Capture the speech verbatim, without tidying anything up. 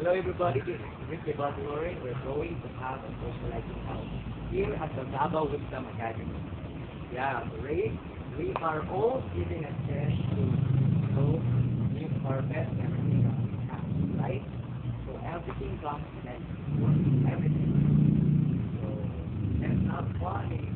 Hello everybody, this is Ricky Baltolore. We're going to have a socializing house here at the Davao Wisdom Academy. Yeah, great. We are all giving a chance to go give our best everything that we have, right? So everything comes next. Everything. So let's have fun.